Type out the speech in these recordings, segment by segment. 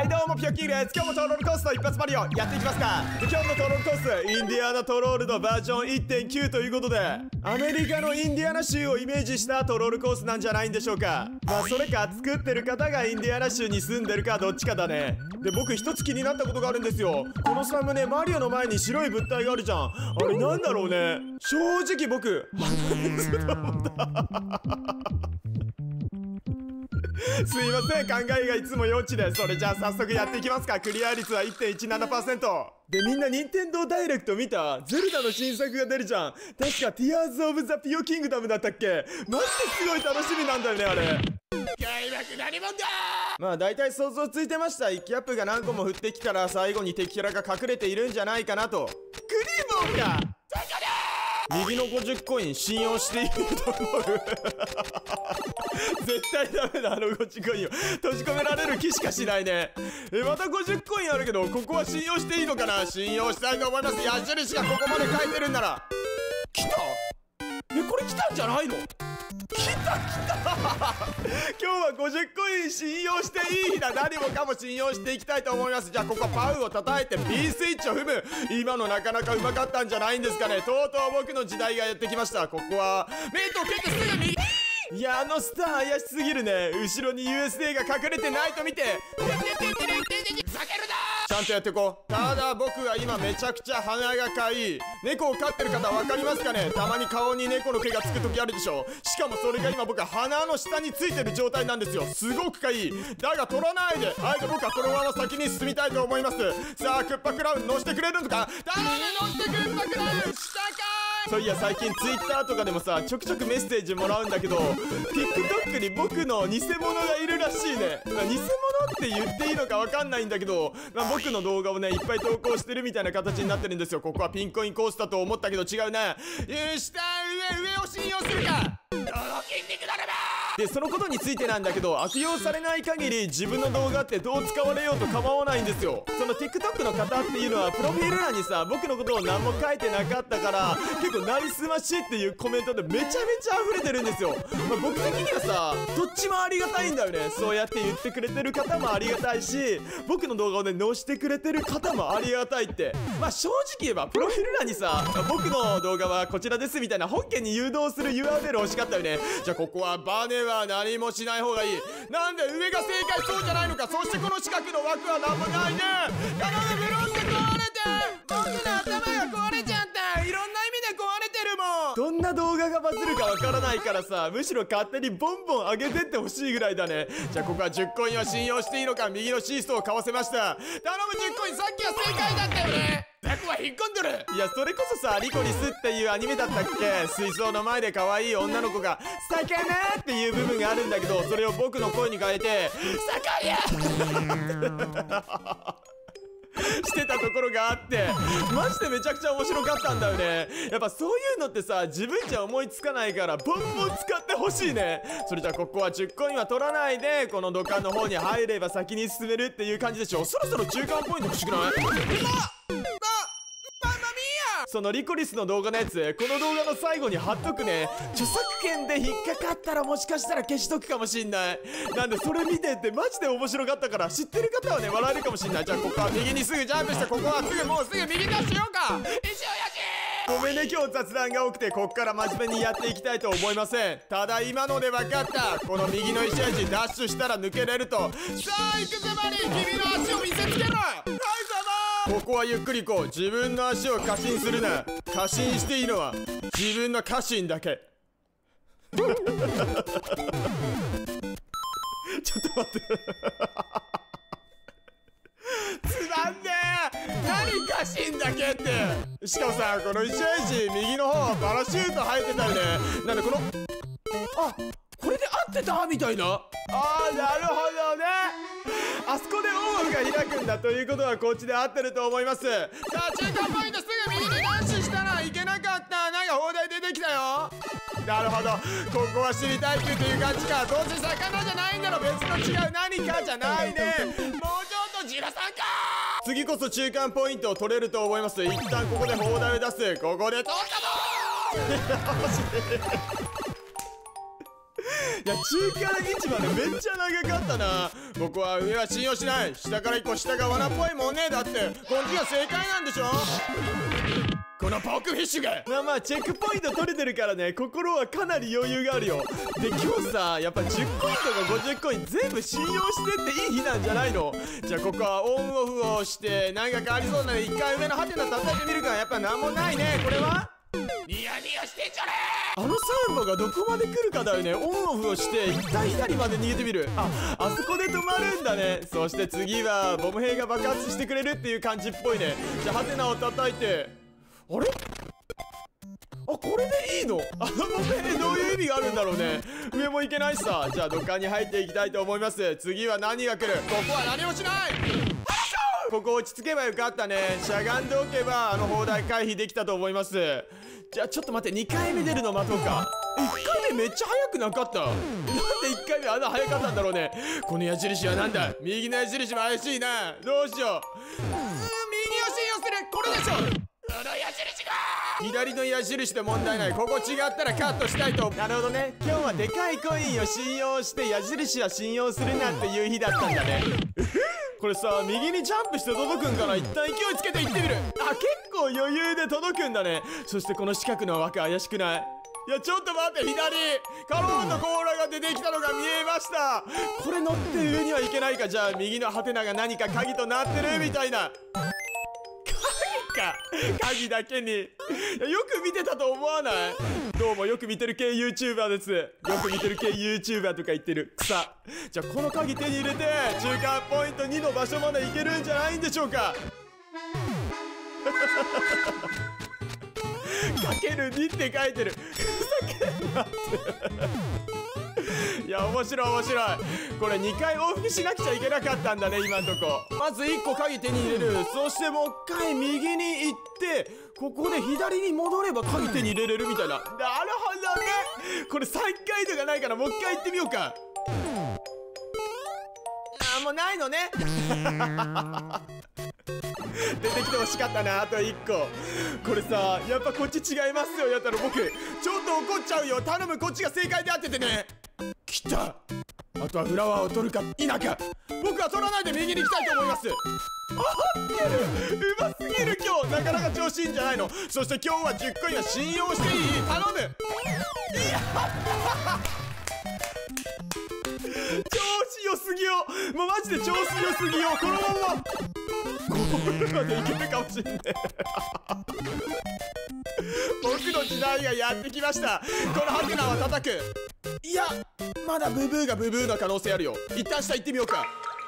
はいどうもピョッキーです。今日もトロールコースの一発マリオやっていきますか。で今日のトロールコースインディアナトロールのバージョン 1.9 ということでアメリカのインディアナ州をイメージしたトロールコースなんじゃないんでしょうか。まあそれか作ってる方がインディアナ州に住んでるかどっちかだね。で僕一つ気になったことがあるんですよ。このサムネマリオの前に白い物体があるじゃん。あれなんだろうね。正直僕すいません、考えがいつも幼稚で。それじゃあ早速やっていきますか。クリア率は 1.17% で、みんな任天堂ダイレクト見た？ゼルダの新作が出るじゃん。確かティアーズ・オブ・ザ・ピオ・キングダムだったっけ。マジですごい楽しみなんだよねあれ。開幕何者だ。まあ大体想像ついてました。1キャップが何個も降ってきたら最後に敵キャラが隠れているんじゃないかなと。クリボーだ。右の50コイン信用していいと思う絶対ダメだ、あの50コインを閉じ込められる気しかしないね。また50コインあるけどここは信用していいのかな。信用したいと思います。矢印がここまで書いてるんなら。来た？これ来たんじゃないの？来た今日は50コイン信用していい日だ。何もかも信用していきたいと思います。じゃあここパウを叩いて B スイッチを踏む。今のなかなかうまかったんじゃないんですかね。とうとう僕の時代がやってきました。ここはメイトを蹴ってすぐ右。いやあのスター怪しすぎるね。後ろに USA が隠れてないと見てちゃんとやってこう。ただ僕は今めちゃくちゃ鼻がかい。猫を飼ってる方分かりますかね。たまに顔に猫の毛がつく時あるでしょ。しかもそれが今僕は鼻の下についてる状態なんですよ。すごくかいい。だが取らないで。あえて僕はこのまま先に進みたいと思います。さあクッパクラウン乗してくれるのか。頼む乗してクッパクラウン。下かそういや最近ツイッターとかでもさちょくちょくメッセージもらうんだけど TikTok に僕の偽物がいるらしいね。偽物って言っていいのかわかんないんだけど、僕の動画をねいっぱい投稿してるみたいな形になってるんですよ。ここはピンコインコースだと思ったけど違うね。下上を信用するか。どの筋肉だれば。でそのことについてなんだけど、悪用されない限り自分の動画ってどう使われようと構わないんですよ。その TikTok の方っていうのはプロフィール欄にさ僕のことを何も書いてなかったから結構なりすましっていうコメントでめちゃめちゃ溢れてるんですよ。僕的にはさどっちもありがたいんだよね。そうやって言ってくれてる方もありがたいし僕の動画をね載してくれてる方もありがたいって。正直言えばプロフィール欄にさ僕の動画はこちらですみたいな本件に誘導する URL 欲しかったよね。じゃあここはバネは何もしない方がいい。なんで上が正解そうじゃないのか。そしてこの四角の枠は何もないね。頼むブロック壊れて僕の頭が壊れちゃった。いろんな意味で壊れてるもん。どんな動画がバズるかわからないからさむしろ勝手にボンボン上げてってほしいぐらいだね。じゃあここは10コインは信用していいのか。右のシーソーを買わせました。頼む10コイン。さっきは正解だったよね。ザクは引っ込んでる。いやそれこそさリコリスっていうアニメだったっけ。水槽の前で可愛い女の子が魚っていう部分があるんだけどそれを僕の声に変えて魚してたところがあってマジでめちゃくちゃ面白かったんだよね。やっぱそういうのってさ自分じゃ思いつかないからボンボン使ってほしいね。それじゃあここは10コインは取らないでこの土管の方に入れば先に進めるっていう感じでしょ。そろそろ中間ポイント欲しくない？そのリコリスの動画のやつこの動画の最後に貼っとくね。著作権で引っかかったらもしかしたら消しとくかもしんない。なんでそれ見てってマジで面白かったから知ってる方はね笑えるかもしんない。じゃあここは右にすぐジャンプしてここはもうすぐ右出しようか。石尾やじごめんね今日雑談が多くてこっから真面目にやっていきたいと思いません。ただ今ので分かった。この右の石やじダッシュしたら抜けれると。さあ行くぜマリー君の足を見せつけろ。ここはゆっくり行こう。自分の足を過信するな。過信していいのは自分の過信だけちょっと待ってつまんねえ。何過信だけって。しかもさこの石やじ右の方パラシュート入ってたよね。なんでこのこれで合ってたみたいな。なるほどね。あそこでオンオフが開くんだということはこっちで合ってると思います。さあ中間ポイントすぐ右にダッシュしたらいけなかった。なんか砲台出てきたよ。なるほどここは知りたいっていう感じか。どうせ魚じゃないんだろ。別の違う何かじゃないね。もうちょっとジラさんか。次こそ中間ポイントを取れると思います。一旦ここで砲台を出す。ここで取ったぞや、中華市場でめっちゃ長かったな。僕は上は信用しない。下から行こう。下が罠っぽいもんね。だってこっちが正解なんでしょ。このポークフィッシュが。まあチェックポイント取れてるからね、心はかなり余裕があるよ。で、今日さ、やっぱ10コインとか50コイン全部信用してっていい日なんじゃないの？じゃあここはオンオフをしてなんか変わりそうなので一回上のハテナ叩いてみるか。やっぱなんもないね。これはニヤニヤしてんじゃねー。あのサンボがどこまで来るかだよね。オンオフをして一旦左まで逃げてみる。あそこで止まるんだね。そして次はボム兵が爆発してくれるっていう感じっぽいね。じゃあハテナを叩いて、あれ？これでいいの？ボム兵どういう意味があるんだろうね。上も行けないしさ。じゃあ土管に入っていきたいと思います。次は何が来る？ここは何もしない。ここ落ち着けばよかったね。しゃがんでおけば砲台回避できたと思います。じゃあちょっと待って、2回目出るの待とうか。1回目めっちゃ速くなかった？なんで1回目あんな速かったんだろうね。この矢印はなんだ？右の矢印も怪しいな。どうしよう。右を信用する。これでしょ。この矢印が左の矢印で問題ない。ここ違ったらカットしたいと。なるほどね。今日はでかいコインを信用して矢印は信用するなっていう日だったんだね。これさ、右にジャンプして届くんかな。一旦勢いつけていってみる。結構余裕で届くんだね。そしてこの四角の枠怪しくない？いや、ちょっと待って、左カローンの甲羅が出てきたのが見えました。これ乗って上にはいけないか。じゃあ右のハテナが何か鍵となってるみたいな。鍵だけによく見てたと思わない？どうもよく見てる系 YouTuber です。よく見てる系 YouTuber とか言ってる草。じゃあこの鍵手に入れて中間ポイント2の場所まで行けるんじゃないんでしょうか。かける2って書いてる。ふざけんなって。いや、面白い面白い。これ2回往復しなくちゃいけなかったんだね、今んとこ。まず1個鍵手に入れる。そしてもう1回右に行って、ここで左に戻れば鍵手に入れれるみたいな。なるほどね。これ3回とかないからもう1回行ってみようか。もうないのね。出てきてほしかったな。あと1個。これさ、やっぱこっち違いますよ。やったら僕ちょっと怒っちゃうよ。頼む、こっちが正解であっててね。来た。あとはフラワーを取るか否か。僕は取らないで右に行きたいと思います。合ってる。うますぎる。今日なかなか調子いいんじゃないの。そして今日は10コインは信用していい。頼む。やった調子良すぎよ。もうマジで調子良すぎよ。このままゴールまでいけるかもしんねえ。僕の時代がやってきました。このハテナは叩く。いや、まだブブーがブブーの可能性あるよ。一旦下行ってみようか。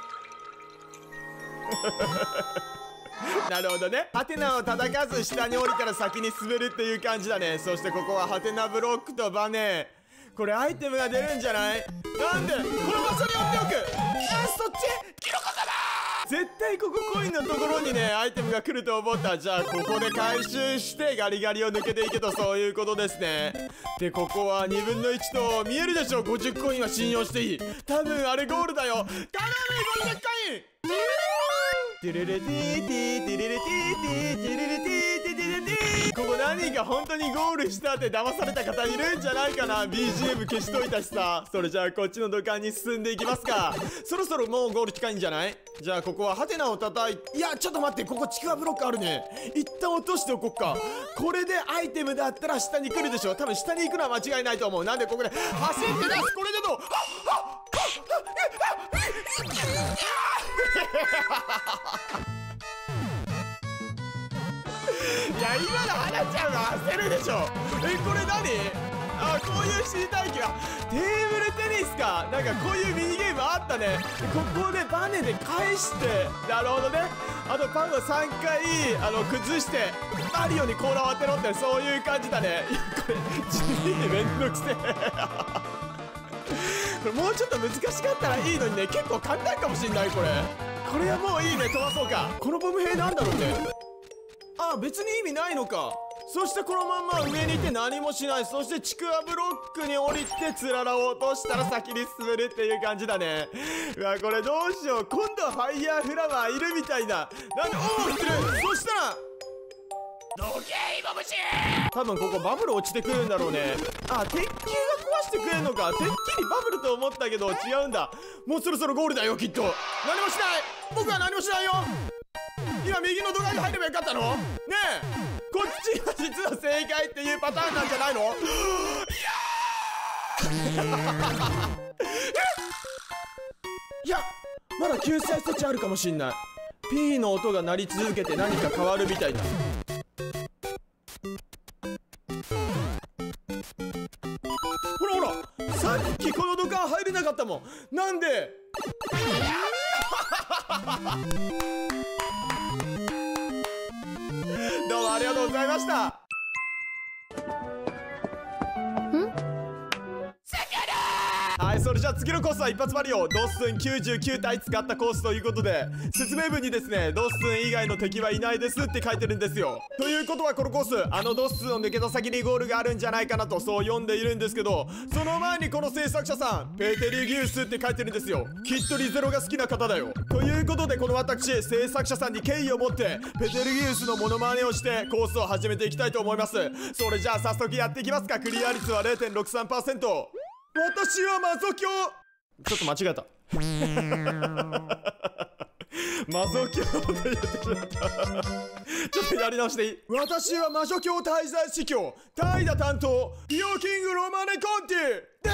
なるほどね。ハテナを叩かず下に降りたら先に滑るっていう感じだね。そしてここはハテナブロックとバネ。これアイテムが出るんじゃない？なんでこの場所に置っておく。そっちキノコ様。絶対ここコインのところにねアイテムが来ると思った。じゃあここで回収してガリガリを抜けていけと、そういうことですね。でここは2分の1と見えるでしょ。50コインは信用していい。多分あれゴールだよ。頼む50コイン。ティレレティーティーティレレティーティーティレレティーティーティレレティー。ここ何か本当にゴールしたって騙された方いるんじゃないかな。 BGM 消しといたしさ。それじゃあこっちの土管に進んでいきますか。そろそろもうゴール近いんじゃない？じゃあここはハテナを叩いて、いやちょっと待って、ここちくわブロックあるね。一旦落としておこっか。これでアイテムだったら下に来るでしょ。多分下に行くのは間違いないと思う。なんでここで走って出す。これでどう？いや今の花ちゃんは焦るでしょ。これ何？こういう知りたい気はテーブルテニスか。なんかこういうミニゲームあったね。ここでバネで返して、なるほどね。あとパンを3回崩してマリオに甲羅を当てろって、そういう感じだね。いやこれ地味にめんどくせえ。これもうちょっと難しかったらいいのにね。結構簡単かもしんない。これはもういいね。飛ばそうか。このボム兵なんだろうね。別に意味ないのか。そしてこのまんま上にいて何もしない。そしてちくわブロックに降りてつららを落としたら先に進めるっていう感じだね。うわこれどうしよう。今度はファイヤーフラワーいるみたいな。なんでオンしてる。そしたらどけイモムシ。多分ここバブル落ちてくるんだろうね。あ、鉄球が壊してくれんのか。てっきりバブルと思ったけど違うんだ。もうそろそろゴールだよきっと。何もしない。僕は何もしないよ。今右の土台に入ればよかったのねえ。こっちが実は正解っていうパターンなんじゃないの。いやまだ救済措置あるかもしんない。 P の音が鳴り続けて何か変わるみたいだ。ほらほら、さっきこの土管入れなかったもん。なんでどうもありがとうございました。はい、それじゃあ次のコースは一発マリオドッスン99体使ったコースということで、説明文にですね、ドッスン以外の敵はいないですって書いてるんですよ。ということはこのコース、あのドッスンを抜けた先にゴールがあるんじゃないかなとそう読んでいるんですけど、その前にこの制作者さんペテリギウスって書いてるんですよ。きっとリゼロが好きな方だよ。ということでこの私制作者さんに敬意を持ってペテリギウスのモノマネをしてコースを始めていきたいと思います。それじゃあ早速やっていきますか。クリア率は 0.63%。私はマゾキョ。ちょっと間違えた。マゾキョって言ってしまった。ちょっとやり直していい？私は魔女教滞在司教怠惰担当ピオキングロマネコンティです。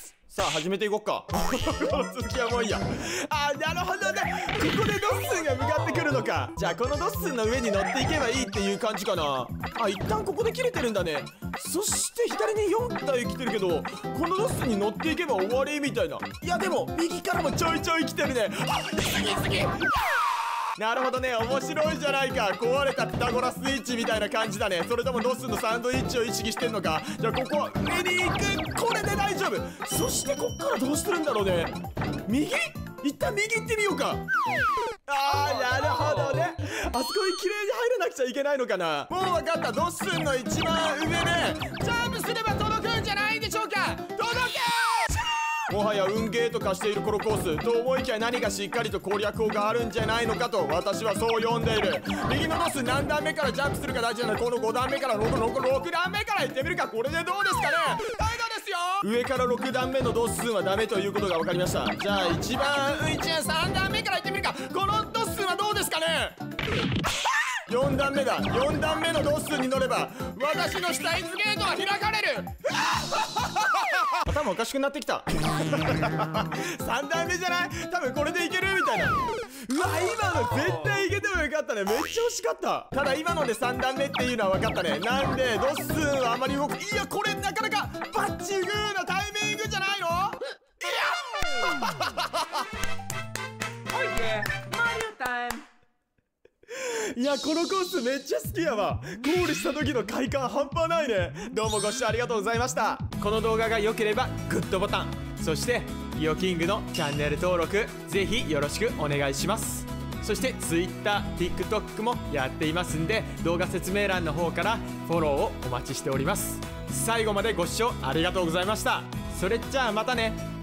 さあ始めていこっか。この続きはもういいや。あ、なるほどね。ここでドッスンが向かってくるのか。じゃあこのドッスンの上に乗っていけばいいっていう感じかな。あ、一旦ここで切れてるんだね。そして左に4体来てるけど、このドッスンに乗っていけば終わりみたいな。いやでも右からもちょいちょい来てるね。あ、過ぎ過ぎ。なるほどね、面白いじゃないか。壊れたピタゴラスイッチみたいな感じだね。それともドッスンのサンドイッチを意識してんのか。じゃあここ上に行く。これで大丈夫。そしてこっからどうするんだろうね。右？一旦右行ってみようか。あー、なるほどね。あそこに綺麗に入らなくちゃいけないのかな。もう分かった。ドッスンの一番上でジャンプすれば届くんじゃないんでしょうか。届けもはや運ゲーと化しているこのコースと思いきや、何かしっかりと攻略法があるんじゃないのかと私はそう読んでいる。右のドス何段目からジャンプするか大事なので、この5段目から6段目から行ってみるか。これでどうですかね。大丈夫ですよ。上から6段目のドスはダメということが分かりました。じゃあ一番3段目から行ってみるか。このドスはどうですかね。4段目だ。4段目のドスに乗れば私の下イズゲートは開かれる。頭おかしくなってきた。3段目じゃない？多分これでいけるみたいな。うわ、今の絶対いけてもよかったね。めっちゃ惜しかった。ただ今ので3段目っていうのは分かったね。なんでドッスンはあまり動く。いや、これなかなかバッチグーなタイミングじゃないの。いやおいでマリオタイム。 いや、このコースめっちゃ好きやわ。ゴールした時の快感半端ないね。どうもご視聴ありがとうございました。この動画が良ければグッドボタン、そしてピオキングのチャンネル登録ぜひよろしくお願いします。そして Twitter、TikTok もやっていますんで、動画説明欄の方からフォローをお待ちしております。最後までご視聴ありがとうございました。それじゃあまたね。